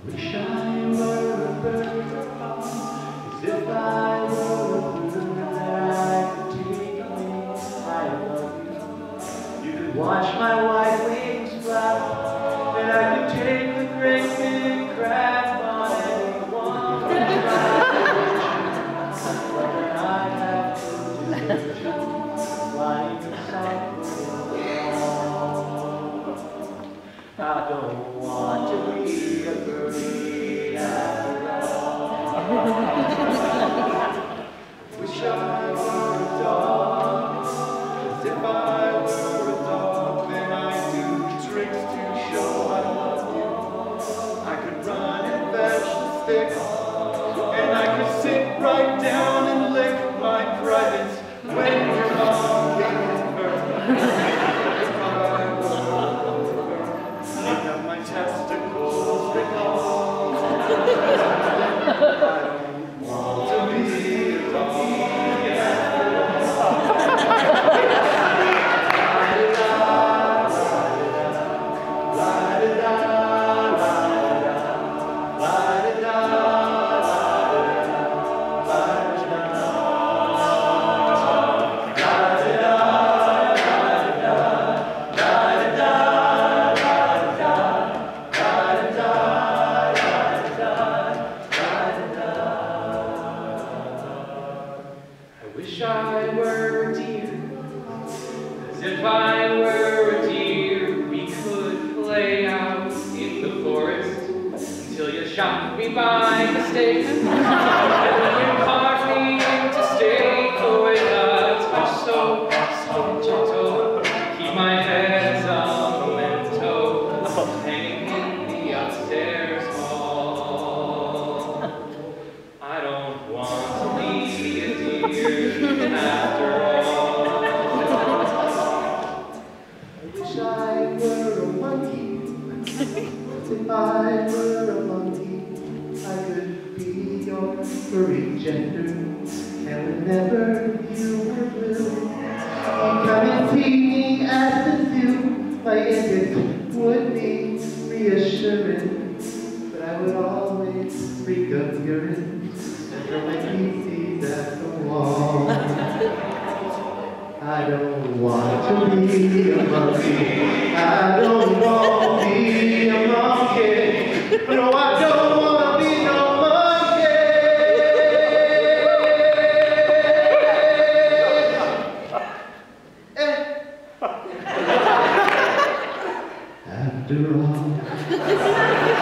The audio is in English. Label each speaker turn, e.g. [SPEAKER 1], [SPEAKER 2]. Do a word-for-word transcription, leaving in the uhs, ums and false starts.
[SPEAKER 1] Wish I were a bird, as if I were a bird that I could take wings high above you. You could watch my white wings flap, and I could take the great big crab on anyone. But then I'd have to desert you, flying somewhere. I don't want to be a bird after all. Wish I were a dog, as if I were a dog, then I'd do tricks to show I love you. I could run and fetch the sticks, and I could sit right down and lick my privates when your mom came over. Testicles recall. I don't want to be a dog after all. La-da-da, la-da-da, la-da-da, wish I were a deer, as if I were a deer. We could play out in the forest until you shot me by mistake, and then you carved me into steak. Oh, with a touch so, so gentle, keep my head as a memento, hanging in the upstairs hall. I don't want to be a deer after all. I wish I were a monkey, as if I were a monkey, I could be your furry gender, and whenever you were blue, you'd come and feed me at the zoo. My it would be reassuring, but I would always reek of urine and throw my feces at the wall. I don't want to be a monkey. I don't want to be a monkey. No, I don't want to be no monkey. Eh. After all.